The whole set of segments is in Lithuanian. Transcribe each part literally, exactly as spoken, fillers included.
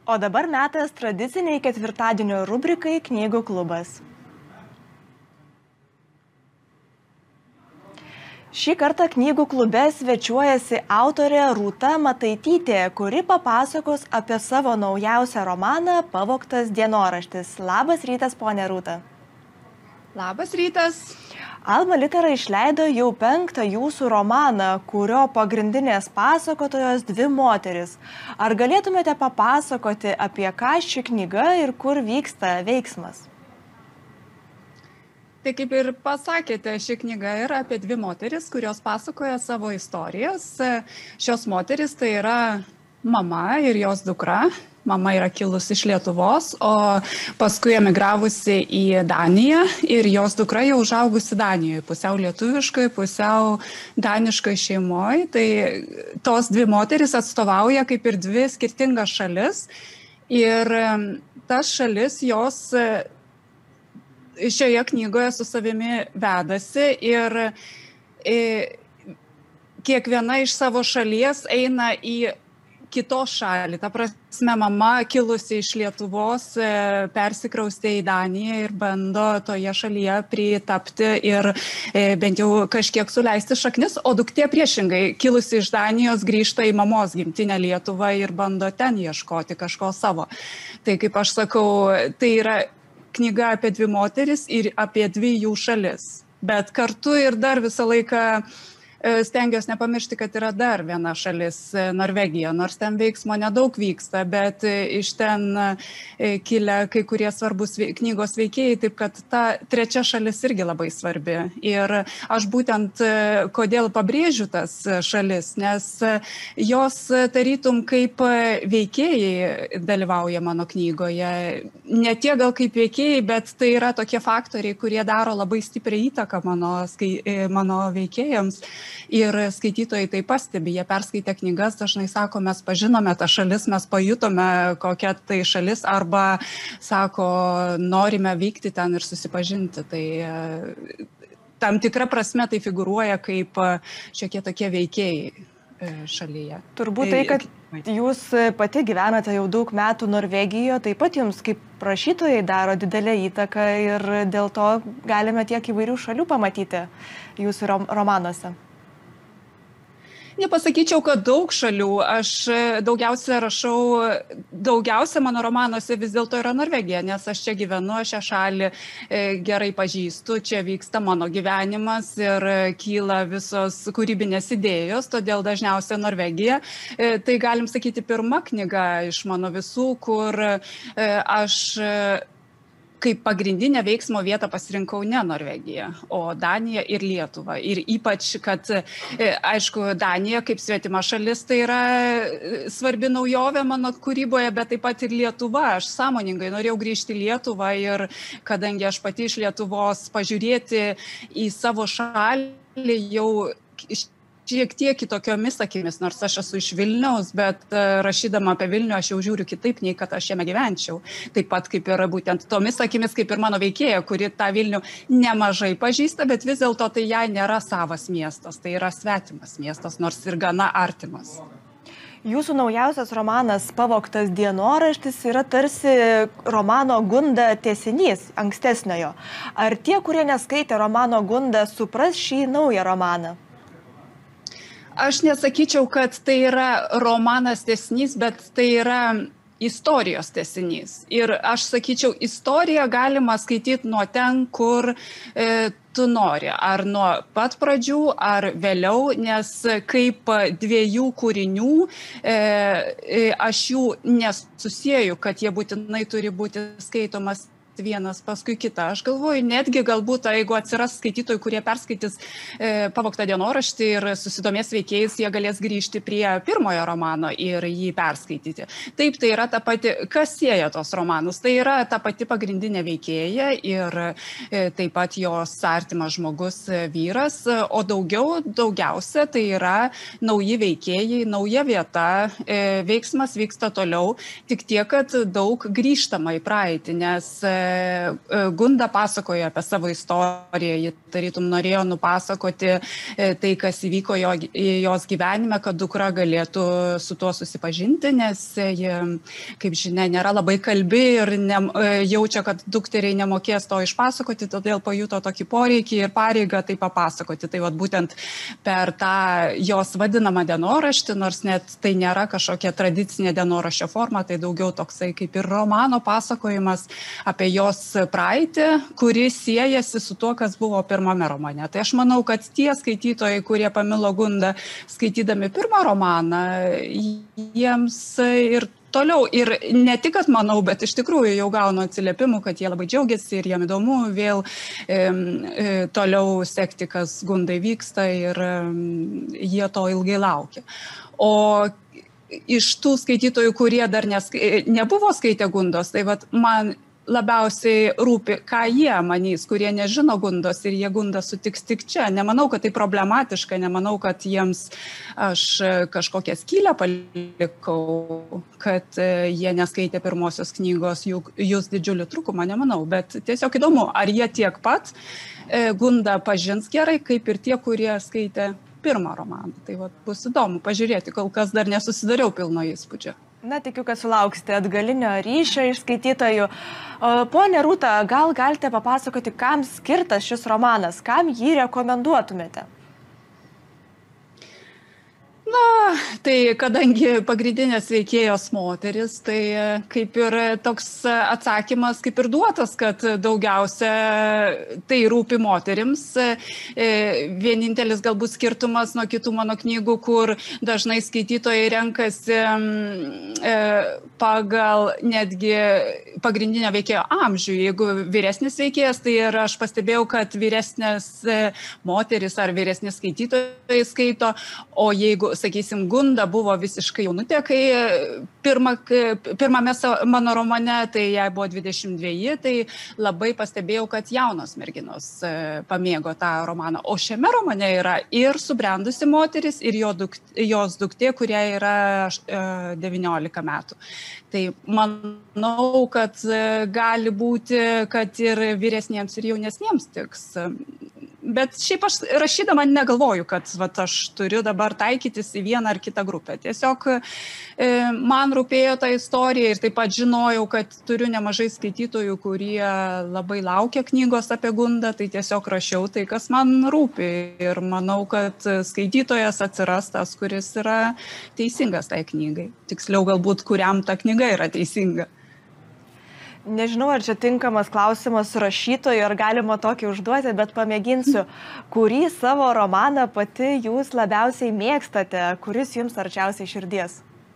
O dabar metas tradiciniai ketvirtadienio rubrikai Knygų klubas. Šį kartą Knygų klube svečiuojasi autorė Rūta Mataitytė, kuri papasakos apie savo naujausią romaną Pavogtas dienoraštis. Labas rytas, ponė Rūta. Labas rytas. Alma Litera išleido jau penktą jūsų romaną, kurio pagrindinės pasakotojos dvi moteris. Ar galėtumėte papasakoti, apie ką ši knyga ir kur vyksta veiksmas? Tai kaip ir pasakėte, ši knyga yra apie dvi moteris, kurios pasakoja savo istorijas. Šios moteris tai yra mama ir jos dukra. Mama yra kilusi iš Lietuvos, o paskui emigravusi į Daniją ir jos dukra jau užaugusi Danijoje, pusiau lietuviškai, pusiau daniškai šeimoje. Tai tos dvi moteris atstovauja kaip ir dvi skirtingas šalis ir tas šalis jos šioje knygoje su savimi vedasi ir kiekviena iš savo šalies eina į kitos šalį. Ta prasme, mama kilusi iš Lietuvos persikraustė į Daniją ir bando toje šalyje pritapti ir bent jau kažkiek suleisti šaknis, o duktė priešingai kilusi iš Danijos grįžta į mamos gimtinę Lietuvą ir bando ten ieškoti kažko savo. Tai kaip aš sakau, tai yra knyga apie dvi moteris ir apie dvi jų šalis. Bet kartu ir dar visą laiką stengiuosi nepamiršti, kad yra dar viena šalis, Norvegija, nors ten veiksmo nedaug vyksta, bet iš ten kilę kai kurie svarbus knygos veikėjai, taip kad ta trečia šalis irgi labai svarbi. Ir aš būtent kodėl pabrėžiu tas šalis, nes jos tarytum kaip veikėjai dalyvauja mano knygoje. Ne tiek gal kaip veikėjai, bet tai yra tokie faktoriai, kurie daro labai stiprią įtaką mano, mano veikėjams. Ir skaitytojai tai pastebi, jie perskaitę knygas, dažnai sako, mes pažinome tą šalis, mes pajutome kokia tai šalis, arba sako, norime vykti ten ir susipažinti. Tai tam tikra prasme tai figūruoja kaip šiokie tokie veikėjai šalyje. Turbūt tai, kad jūs pati gyvenate jau daug metų Norvegijoje, taip pat jums kaip rašytojai daro didelę įtaką ir dėl to galime tiek įvairių šalių pamatyti jūsų romanuose. Nepasakyčiau, kad daug šalių. Aš daugiausia rašau, daugiausia mano romanuose vis dėlto yra Norvegija, nes aš čia gyvenu, aš šią šalį gerai pažįstu, čia vyksta mano gyvenimas ir kyla visos kūrybinės idėjos, todėl dažniausiai Norvegija. Tai galim sakyti pirma knyga iš mano visų, kur aš kaip pagrindinę veiksmo vietą pasirinkau ne Norvegiją, o Daniją ir Lietuvą. Ir ypač, kad, aišku, Danija kaip svetima šalis, tai yra svarbi naujovė mano kūryboje, bet taip pat ir Lietuva. Aš sąmoningai norėjau grįžti į Lietuvą ir kadangi aš pati iš Lietuvos pažiūrėti į savo šalį jau šiek tiek kitokiomis akimis, nors aš esu iš Vilniaus, bet rašydama apie Vilnių aš jau žiūriu kitaip, nei kad aš jame gyvenčiau. Taip pat kaip ir būtent tomis akimis, kaip ir mano veikėja, kuri tą Vilnių nemažai pažįsta, bet vis dėlto tai jai nėra savas miestas, tai yra svetimas miestas, nors ir gana artimas. Jūsų naujausias romanas Pavogtas dienoraštis yra tarsi romano Gunda tęsinys ankstesniojo. Ar tie, kurie neskaitė romano Gunda, supras šį naują romaną? Aš nesakyčiau, kad tai yra romanas tęsinys, bet tai yra istorijos tęsinys. Ir aš sakyčiau, istoriją galima skaityti nuo ten, kur e, tu nori. Ar nuo pat pradžių, ar vėliau, nes kaip dviejų kūrinių e, e, aš jų nesusieju, kad jie būtinai turi būti skaitomas vienas paskui kitą. Aš galvoju, netgi galbūt, jeigu atsiras skaitytojų, kurie perskaitys e, Pavogtą dienoraštį ir susidomės veikėjais, jie galės grįžti prie pirmojo romano ir jį perskaityti. Taip, tai yra ta pati, kas sieja tos romanus, tai yra ta pati pagrindinė veikėja ir e, taip pat jos artimas žmogus e, vyras, o daugiau, daugiausia tai yra nauji veikėjai, nauja vieta, e, veiksmas vyksta toliau, tik tiek, kad daug grįžtama į praeitį, nes e, Gunda pasakojo apie savo istoriją, ji tarytum norėjo nupasakoti tai, kas įvyko jo, jos gyvenime, kad dukra galėtų su tuo susipažinti, nes ji, kaip žinia, nėra labai kalbi ir ne, jaučia, kad dukteriai nemokės to išpasakoti, todėl pajuto tokį poreikį ir pareigą tai papasakoti. Tai vat, būtent per tą jos vadinamą dienoraštį, nors net tai nėra kažkokia tradicinė dienoraščio forma, tai daugiau toksai kaip ir romano pasakojimas apie jos praeitį, kuri siejasi su tuo, kas buvo pirmame romane. Tai aš manau, kad tie skaitytojai, kurie pamilo Gundą skaitydami pirmą romaną, jiems ir toliau, ir ne tik, kad manau, bet iš tikrųjų jau gaunu atsiliepimų, kad jie labai džiaugiasi ir jiem įdomu vėl e, e, toliau sekti, kas Gundai vyksta ir e, jie to ilgai laukia. O iš tų skaitytojų, kurie dar neskai, nebuvo skaitę Gundos, tai vat man labiausiai rūpi, ką jie manys, kurie nežino Gundos ir jie Gundą sutiks tik čia. Nemanau, kad tai problematiška, nemanau, kad jiems aš kažkokią skylę palikau, kad jie neskaitė pirmosios knygos, jūs didžiulį trūkumą, nemanau, bet tiesiog įdomu, ar jie tiek pat Gundą pažins gerai, kaip ir tie, kurie skaitė pirmą romaną. Tai vat, bus įdomu pažiūrėti, kol kas dar nesusidariau pilno įspūdžio. Na, tikiu, kad sulauksite atgalinio ryšio iš skaitytojų. Pone Rūta, gal galite papasakoti, kam skirtas šis romanas, kam jį rekomenduotumėte? Na, tai kadangi pagrindinės veikėjos moteris, tai kaip ir toks atsakymas kaip ir duotas, kad daugiausia tai rūpi moterims. Vienintelis galbūt skirtumas nuo kitų mano knygų, kur dažnai skaitytojai renkasi pagal netgi pagrindinio veikėjo amžių. Jeigu vyresnis veikėjas, tai ir aš pastebėjau, kad vyresnės moteris ar vyresnis skaitytojai skaito, o jeigu sakysim, Gunda buvo visiškai jaunutė, kai pirma, pirmame mano romane, tai jai buvo dvidešimt dveji, tai labai pastebėjau, kad jaunos merginos pamėgo tą romaną. O šiame romane yra ir subrendusi moteris, ir jo dukt, jos duktė, kurie yra devyniolika metų. Tai manau, kad gali būti, kad ir vyresniems, ir jaunesniems tiks. Bet šiaip aš rašydama negalvoju, kad vat, aš turiu dabar taikytis į vieną ar kitą grupę. Tiesiog e, man rūpėjo ta istorija ir taip pat žinojau, kad turiu nemažai skaitytojų, kurie labai laukia knygos apie Gundą, tai tiesiog rašiau tai, kas man rūpi. Ir manau, kad skaitytojas atsiras tas, kuris yra teisingas tai knygai. Tiksliau galbūt, kuriam ta knyga yra teisinga. Nežinau, ar čia tinkamas klausimas rašytojui, ar galima tokį užduoti, bet pamėginsiu, kurį savo romaną pati jūs labiausiai mėgstate, kuris jums arčiausiai širdies?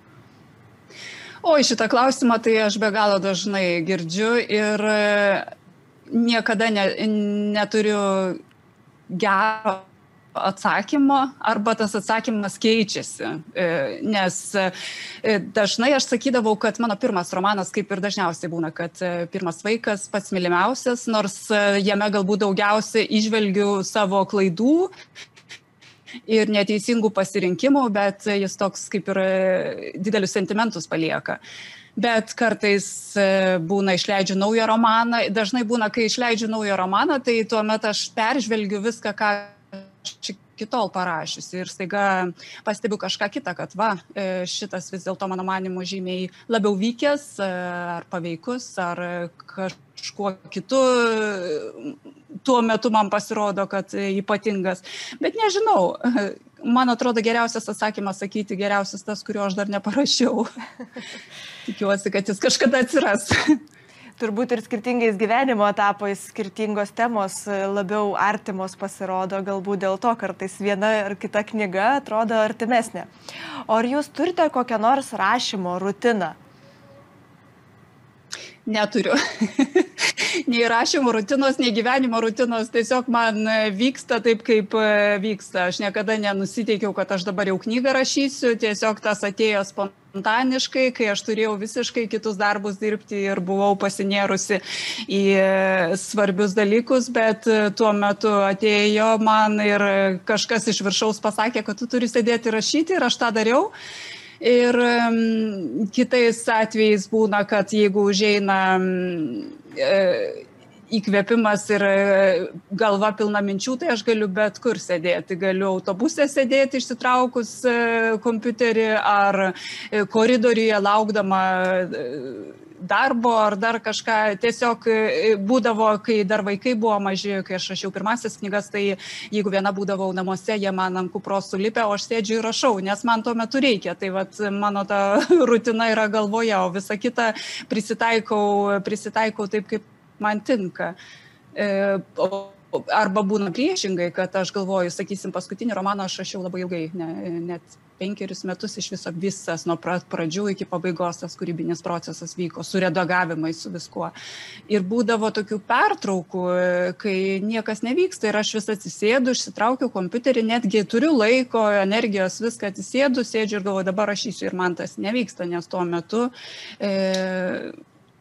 O šitą klausimą tai aš be galo dažnai girdžiu ir niekada ne, neturiu gero atsakymo, arba tas atsakymas keičiasi, nes dažnai aš sakydavau, kad mano pirmas romanas, kaip ir dažniausiai būna, kad pirmas vaikas pats mylimiausias, nors jame galbūt daugiausiai įžvelgiu savo klaidų ir neteisingų pasirinkimų, bet jis toks kaip ir didelius sentimentus palieka. Bet kartais būna išleidžiu naują romaną, dažnai būna, kai išleidžiu naują romaną, tai tuomet aš peržvelgiu viską, ką kitol parašiusi ir staiga pastebiu kažką kitą, kad va, šitas vis dėlto mano manymu žymiai labiau vykęs ar paveikus, ar kažkuo kitu tuo metu man pasirodo, kad ypatingas. Bet nežinau, man atrodo geriausias atsakymas sakyti geriausias tas, kurio aš dar neparašiau. Tikiuosi, kad jis kažkada atsiras. Turbūt ir skirtingais gyvenimo etapais skirtingos temos labiau artimos pasirodo, galbūt dėl to kartais viena ar kita knyga atrodo artimesnė. O ar jūs turite kokią nors rašymo rutiną? Neturiu. Nei rašymo rutinos, nei gyvenimo rutinos, tiesiog man vyksta taip, kaip vyksta. Aš niekada nenusiteikiau, kad aš dabar jau knygą rašysiu, tiesiog tas atėjo spontaniškai, kai aš turėjau visiškai kitus darbus dirbti ir buvau pasinėrusi į svarbius dalykus, bet tuo metu atėjo man ir kažkas iš viršaus pasakė, kad tu turi sėdėti rašyti ir aš tą dariau. Ir kitais atvejais būna, kad jeigu užeina įkvėpimas ir galva pilna minčių, tai aš galiu bet kur sėdėti. Galiu autobuse sėdėti išsitraukus kompiuterį ar koridoriuje laukdama darbo ar dar kažką. Tiesiog būdavo, kai dar vaikai buvo maži, kai aš rašiau pirmasis knygas, tai jeigu viena būdavau namuose, jie man ant kupros sulipę, o aš sėdžiu ir rašau, nes man tuo metu reikia. Tai vat, mano ta rutina yra galvoje, o visa kita prisitaikau, prisitaikau taip, kaip man tinka. Arba būna priešingai, kad aš galvoju, sakysim, paskutinį romaną aš rašiau labai ilgai, ne, net penkerius metus iš viso visas, nuo pradžių iki pabaigos tas kūrybinis procesas vyko, su redagavimais, su viskuo. Ir būdavo tokių pertraukų, kai niekas nevyksta ir aš vis atsisėdu, išsitraukiu kompiuterį, netgi turiu laiko, energijos, viską atsisėdu, sėdžiu ir galvoju, dabar rašysiu ir man tas nevyksta, nes tuo metu e,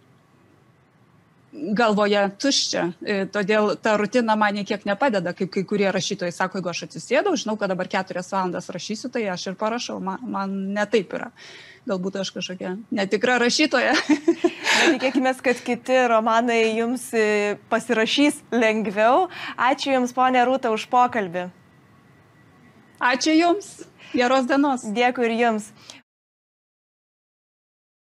galvoje tuščia, todėl ta rutina man niekiek nepadeda, kaip kai kurie rašytojai sako, jeigu aš atsisėdau, žinau, kad dabar keturias valandas rašysiu, tai aš ir parašau, man, man netaip yra. Galbūt aš kažkokia netikra rašytoja. Tikėkime, kad kiti romanai jums pasirašys lengviau. Ačiū Jums, ponė Rūta, už pokalbį. Ačiū Jums, geros dienos. Dėkui ir Jums.